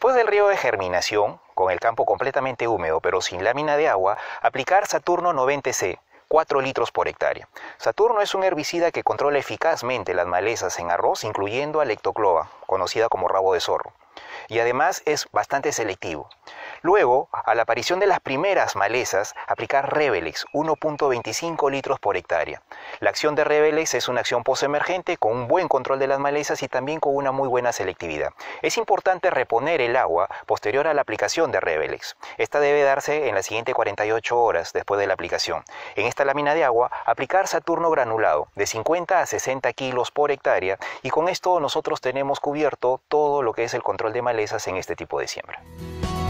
Después del riego de germinación, con el campo completamente húmedo pero sin lámina de agua, aplicar Saturno 90C, 4 litros por hectárea. Saturno es un herbicida que controla eficazmente las malezas en arroz, incluyendo Alectocloa, conocida como rabo de zorro. Y además es bastante selectivo. Luego, a la aparición de las primeras malezas, aplicar Revelex, 1.25 litros por hectárea. La acción de Revelex es una acción postemergente con un buen control de las malezas y también con una muy buena selectividad. Es importante reponer el agua posterior a la aplicación de Revelex. Esta debe darse en las siguientes 48 horas después de la aplicación. En esta lámina de agua, aplicar Saturno granulado de 50 a 60 kilos por hectárea y con esto nosotros tenemos cubierto todo lo que es el control de malezas en este tipo de siembra.